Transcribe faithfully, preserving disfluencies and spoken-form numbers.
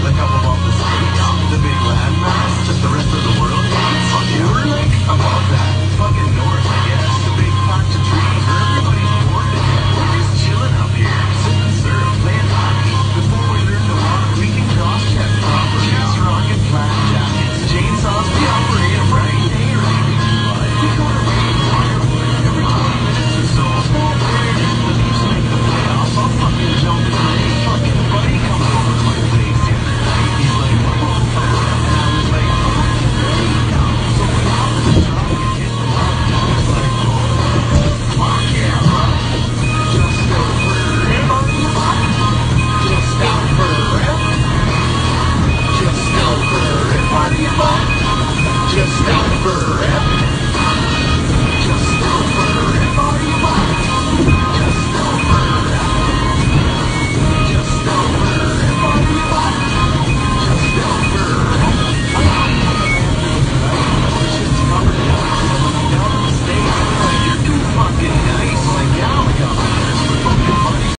like up above the states, the big landmass, just the rest of the world. Fuck yeah, we're like above that.